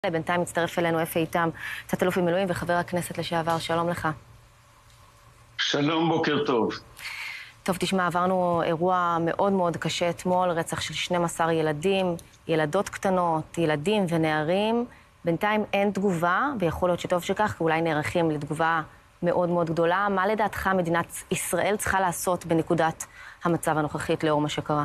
בינתיים מצטרף אלינו אפי איתם, תת-אלוף במילואים וחבר הכנסת לשעבר. שלום לך. שלום, בוקר טוב. טוב, תשמע, עברנו אירוע מאוד מאוד קשה אתמול, רצח של 12 ילדים, ילדות קטנות, ילדים ונערים. בינתיים אין תגובה, ויכול להיות שטוב שכך, כי אולי נערכים לתגובה מאוד מאוד גדולה. מה לדעתך מדינת ישראל צריכה לעשות בנקודת המצב הנוכחית לאור מה שקרה?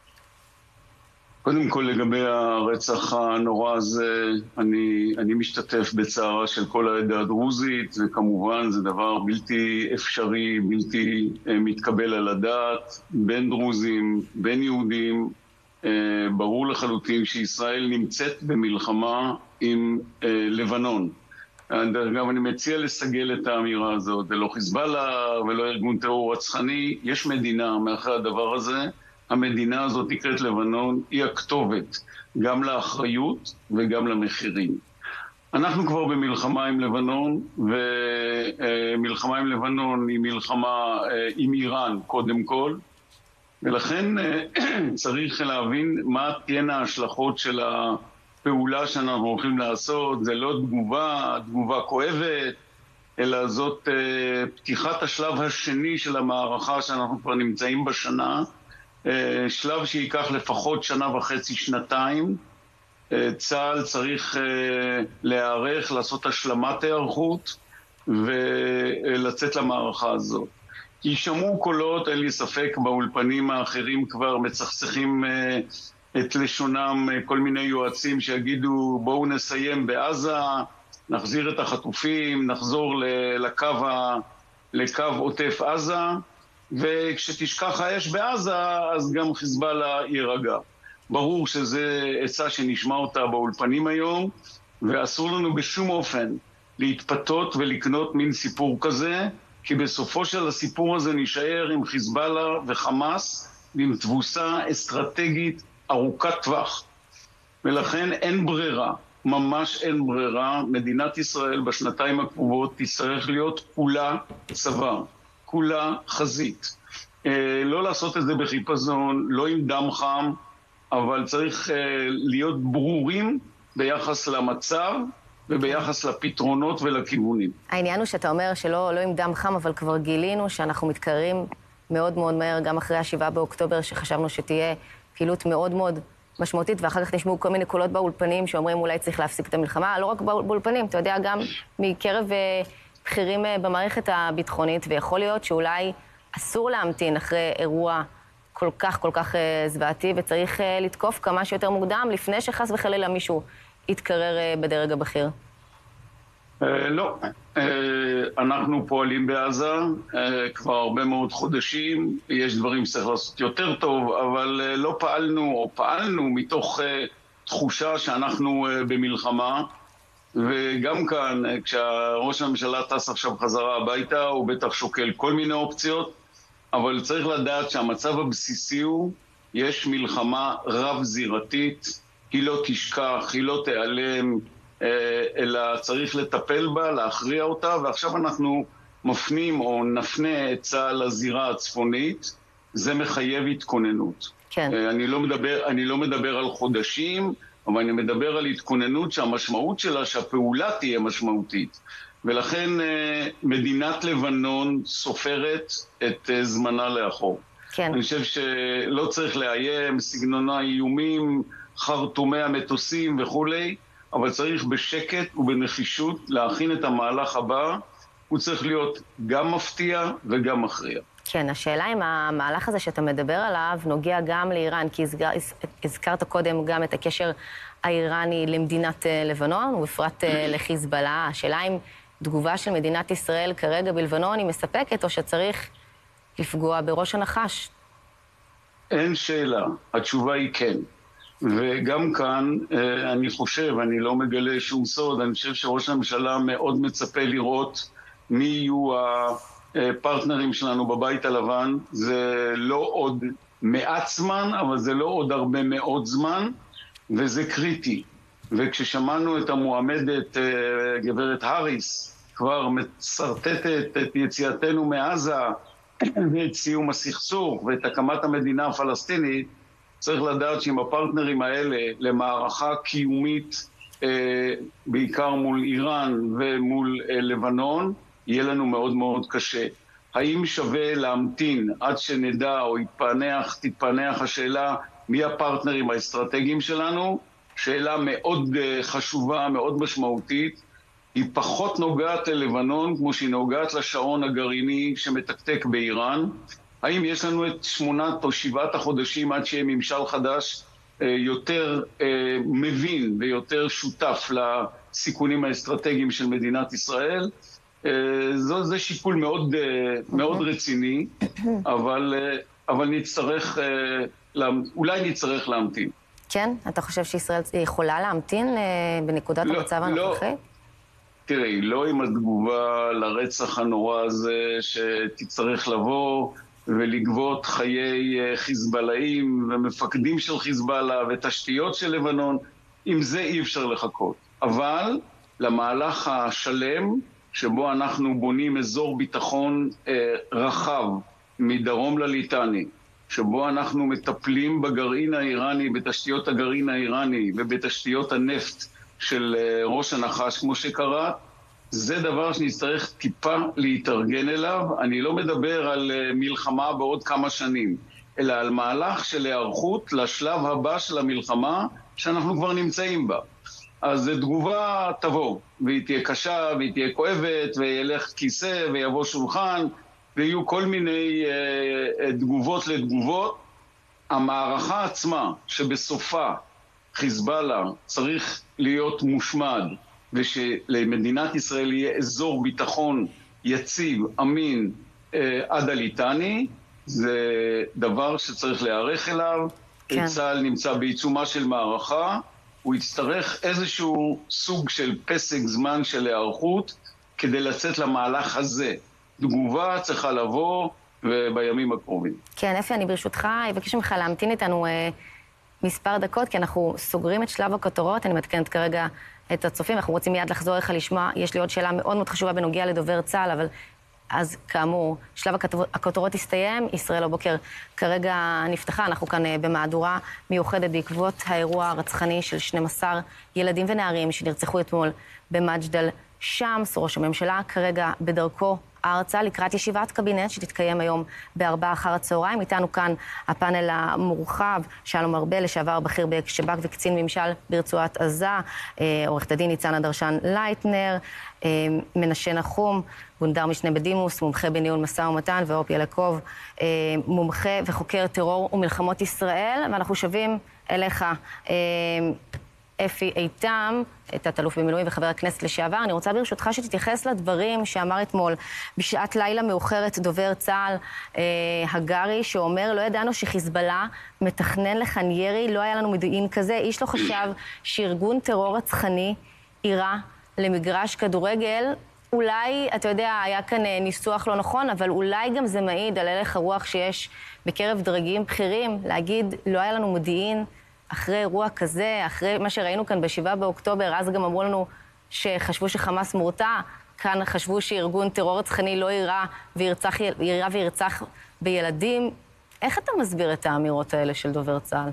קודם כל, לגבי הרצח הנורא הזה, אני משתתף בצערה של כל העדה הדרוזית, וכמובן זה דבר בלתי אפשרי, בלתי מתקבל על הדעת, בין דרוזים, בין יהודים. ברור לחלוטין שישראל נמצאת במלחמה עם לבנון. אגב, אני מציע לסגל את האמירה הזאת, זה לא חיזבאללה ולא ארגון טרור רצחני, יש מדינה מאחורי הדבר הזה. המדינה הזאת נקראת לבנון, היא הכתובת גם לאחריות וגם למחירים. אנחנו כבר במלחמה עם לבנון, ומלחמה עם לבנון היא מלחמה עם איראן קודם כל, ולכן צריך להבין מה תהיינה ההשלכות של הפעולה שאנחנו הולכים לעשות. זה לא תגובה כואבת, אלא זאת פתיחת השלב השני של המערכה שאנחנו כבר נמצאים בשנה, שלב שייקח לפחות שנה וחצי, שנתיים. צה"ל צריך להיערך, לעשות השלמת היערכות ולצאת למערכה הזאת. כי שמעו קולות, אין לי ספק, באולפנים האחרים כבר מצחצחים את לשונם כל מיני יועצים שיגידו בואו נסיים בעזה, נחזיר את החטופים, נחזור לקו עוטף עזה, וכשתשכח האש בעזה, אז גם חיזבאללה יירגע. ברור שזה עצה שנשמע אותה באולפנים היום, ואסור לנו בשום אופן להתפתות ולקנות מין סיפור כזה, כי בסופו של הסיפור הזה נשאר עם חיזבאללה וחמאס, עם תבוסה אסטרטגית ארוכת טווח. ולכן אין ברירה, ממש אין ברירה. מדינת ישראל בשנתיים הקרובות תצטרך להיות כולה צבא. כולה חזית. לא לעשות את זה בחיפזון, לא עם דם חם, אבל צריך להיות ברורים ביחס למצב וביחס לפתרונות ולכיוונים. העניין הוא שאתה אומר שלא עם דם חם, אבל כבר גילינו שאנחנו מתקררים מאוד מאוד מהר, גם אחרי ה7 באוקטובר, שחשבנו שתהיה פעילות מאוד מאוד משמעותית, ואחר כך נשמעו כל מיני קולות באולפנים שאומרים אולי צריך להפסיק את המלחמה, לא רק באולפנים, אתה יודע, גם מקרב בכירים במערכת הביטחונית, ויכול להיות שאולי אסור להמתין אחרי אירוע כל כך זוועתי, וצריך לתקוף כמה שיותר מוקדם, לפני שחס וחלילה מישהו יתקרר בדרג הבכיר. לא. אנחנו פועלים בעזה כבר הרבה מאוד חודשים, יש דברים שצריך לעשות יותר טוב, אבל לא פעלנו מתוך תחושה שאנחנו במלחמה. וגם כאן, כשראש הממשלה טס עכשיו חזרה הביתה, הוא בטח שוקל כל מיני אופציות, אבל צריך לדעת שהמצב הבסיסי הוא, יש מלחמה רב-זירתית, היא לא תשכח, היא לא תיעלם, אלא צריך לטפל בה, להכריע אותה, ועכשיו אנחנו מפנים או נפנה את צה"ל לזירה הצפונית, זה מחייב התכוננות. כן. אני לא מדבר על חודשים, אבל אני מדבר על התכוננות שהמשמעות שלה שהפעולה תהיה משמעותית. ולכן מדינת לבנון סופרת את זמנה לאחור. כן. אני חושב שלא צריך לאיים, סגנונה איומים, חרטומי המטוסים וכולי, אבל צריך בשקט ובנחישות להכין את המהלך הבא. הוא צריך להיות גם מפתיע וגם מכריע. כן, השאלה אם המהלך הזה שאתה מדבר עליו נוגע גם לאיראן, כי הזכרת קודם גם את הקשר האיראני למדינת לבנון, ובפרט לחיזבאללה. השאלה אם תגובה של מדינת ישראל כרגע בלבנון היא מספקת, או שצריך לפגוע בראש הנחש? אין שאלה, התשובה היא כן. וגם כאן אני חושב, אני לא מגלה שום סוד, אני חושב שראש הממשלה מאוד מצפה לראות מי יהיו הפרטנרים שלנו בבית הלבן. זה לא עוד מעט זמן, אבל זה לא עוד הרבה מאוד זמן, וזה קריטי. וכששמענו את המועמדת גברת האריס כבר מסרטטת את יציאתנו מעזה ואת סיום הסכסוך ואת הקמת המדינה הפלסטינית, צריך לדעת שעם הפרטנרים האלה למערכה קיומית בעיקר מול איראן ומול לבנון, יהיה לנו מאוד מאוד קשה. האם שווה להמתין עד שנדע או תתפענח השאלה מי הפרטנרים האסטרטגיים שלנו? שאלה מאוד חשובה, מאוד משמעותית. היא פחות נוגעת ללבנון כמו שהיא נוגעת לשעון הגרעיני שמתקתק באיראן. האם יש לנו את 8 או 7 החודשים עד שיהיה ממשל חדש יותר מבין ויותר שותף לסיכונים האסטרטגיים של מדינת ישראל? זה שיקול מאוד, מאוד רציני, אבל אולי נצטרך להמתין. כן? אתה חושב שישראל יכולה להמתין בנקודת המצב הנוכחית? תראי, לא עם התגובה לרצח הנורא הזה שתצטרך לבוא ולגבות חיי חיזבאללאים ומפקדים של חיזבאללה ותשתיות של לבנון, עם זה אי אפשר לחכות. אבל למהלך השלם שבו אנחנו בונים אזור ביטחון רחב מדרום לליטני, שבו אנחנו מטפלים בגרעין האיראני, בתשתיות הגרעין האיראני ובתשתיות הנפט של ראש הנחש כמו שקרה, זה דבר שנצטרך טיפה להתארגן אליו. אני לא מדבר על מלחמה בעוד כמה שנים, אלא על מהלך של היערכות לשלב הבא של המלחמה שאנחנו כבר נמצאים בה. אז תגובה תבוא, והיא תהיה קשה, והיא תהיה כואבת, וילך כיסא, ויבוא שולחן, ויהיו כל מיני תגובות לתגובות. המערכה עצמה, שבסופה חיזבאללה צריך להיות מושמד, ושלמדינת ישראל יהיה אזור ביטחון יציב, אמין, עד הליטני, זה דבר שצריך להיערך אליו. כן. צה"ל נמצא בעיצומה של מערכה, הוא יצטרך איזשהו סוג של פסק זמן של היערכות כדי לצאת למהלך הזה. תגובה צריכה לבוא בימים הקרובים. כן, אפי, אני ברשותך אבקש ממך להמתין איתנו מספר דקות, כי אנחנו סוגרים את שלב הכותרות. אני מתקנת כרגע את הצופים, אנחנו רוצים מיד לחזור לך לשמוע. יש לי עוד שאלה מאוד מאוד חשובה בנוגע לדובר צה"ל, אבל אז כאמור, שלב הכותרות הסתיים, ישראל הבוקר כרגע נפתחה, אנחנו כאן במהדורה מיוחדת בעקבות האירוע הרצחני של 12 ילדים ונערים שנרצחו אתמול במג'דל שמס. ראש הממשלה כרגע בדרכו ארצה לקראת ישיבת קבינט שתתקיים היום ב16:00 אחר הצהריים. איתנו כאן הפאנל המורחב, שלום ארבל, לשעבר בכיר בשב"כ וקצין ממשל ברצועת עזה, עורכת הדין ניצנה דרשן לייטנר, מנשה נחום, גונדר משנה בדימוס, מומחה בניהול משא ומתן, ואופי ילקוב, מומחה וחוקר טרור ומלחמות ישראל. ואנחנו שבים אליך, אפי איתם, תת-אלוף במילואים וחבר הכנסת לשעבר. אני רוצה ברשותך שתתייחס לדברים שאמר אתמול בשעת לילה מאוחרת דובר צה"ל הגרי, שאומר, לא ידענו שחיזבאללה מתכנן לכאן ירי, לא היה לנו מודיעין כזה. איש לא חשב שארגון טרור רצחני יירה למגרש כדורגל. אולי, אתה יודע, היה כאן ניסוח לא נכון, אבל אולי גם זה מעיד על הלך הרוח שיש בקרב דרגים בכירים, להגיד, לא היה לנו מודיעין אחרי אירוע כזה, אחרי מה שראינו כאן ב7 באוקטובר, אז גם אמרו לנו שחשבו שחמאס מורתע, כאן חשבו שארגון טרור רצחני לא יירה וירצח בילדים. איך אתה מסביר את האמירות האלה של דובר צה"ל?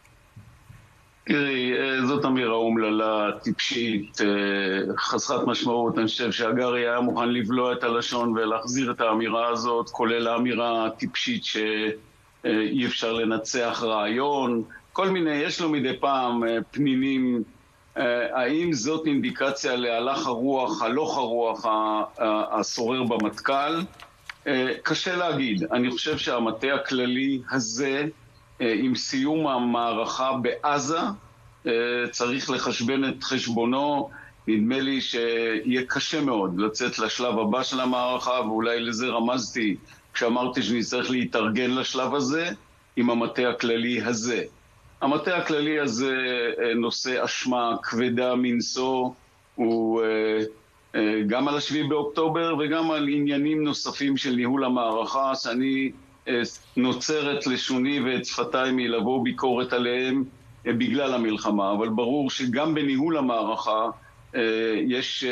תראי, זאת אמירה אומללה, טיפשית, חסרת משמעות. אני חושב שהגרי היה מוכן לבלוע את הלשון ולהחזיר את האמירה הזאת, כולל האמירה הטיפשית שאי אפשר לנצח רעיון. כל מיני, יש לו מדי פעם פנינים. האם זאת אינדיקציה להלך הרוח, הלוך הרוח השורר במטכ"ל? קשה להגיד. אני חושב שהמטה הכללי הזה, עם סיום המערכה בעזה, צריך לחשבן את חשבונו. נדמה לי שיהיה קשה מאוד לצאת לשלב הבא של המערכה, ואולי לזה רמזתי כשאמרתי שנצטרך להתארגן לשלב הזה עם המטה הכללי הזה. המטה הכללי הזה נושא אשמה כבדה מנשוא, הוא גם על 7 באוקטובר וגם על עניינים נוספים של ניהול המערכה, שאני נוצרת לשוני ואת שפתיים מלבוא ביקורת עליהם בגלל המלחמה. אבל ברור שגם בניהול המערכה יש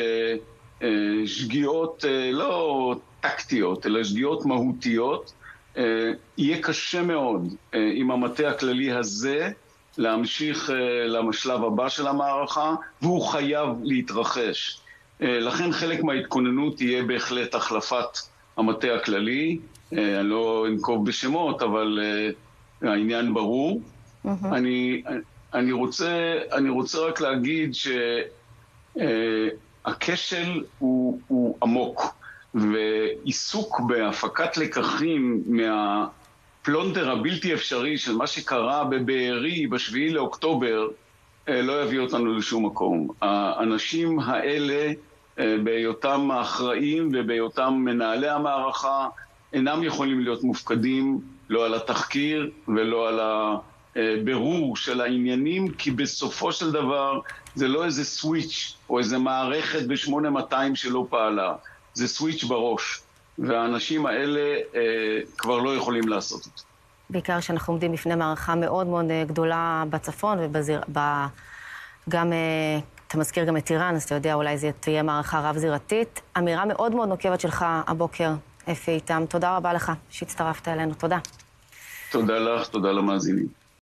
שגיאות לא טקטיות, אלא שגיאות מהותיות. יהיה קשה מאוד עם המטה הכללי הזה להמשיך לשלב הבא של המערכה, והוא חייב להתרחש. לכן חלק מההתכוננות תהיה בהחלט החלפת המטה הכללי. אני לא אנקוב בשמות, אבל העניין ברור. אני רוצה רק להגיד שהכשל הוא עמוק, ועיסוק בהפקת לקחים מהפלונטר הבלתי אפשרי של מה שקרה בבארי ב7 לאוקטובר לא יביא אותנו לשום מקום. האנשים האלה בהיותם האחראים ובהיותם מנהלי המערכה אינם יכולים להיות מופקדים לא על התחקיר ולא על הבירור של העניינים, כי בסופו של דבר זה לא איזה סוויץ' או איזה מערכת ב8200 שלא פעלה, זה סוויץ' בראש, והאנשים האלה כבר לא יכולים לעשות את זה. בעיקר שאנחנו עומדים בפני מערכה מאוד מאוד גדולה בצפון, גם אתה מזכיר גם את איראן, אז אתה יודע, אולי זה תהיה מערכה רב-זירתית. אמירה מאוד מאוד נוקבת שלך הבוקר, אפי איתם. תודה רבה לך שהצטרפת אלינו. תודה. תודה לך, תודה למאזינים.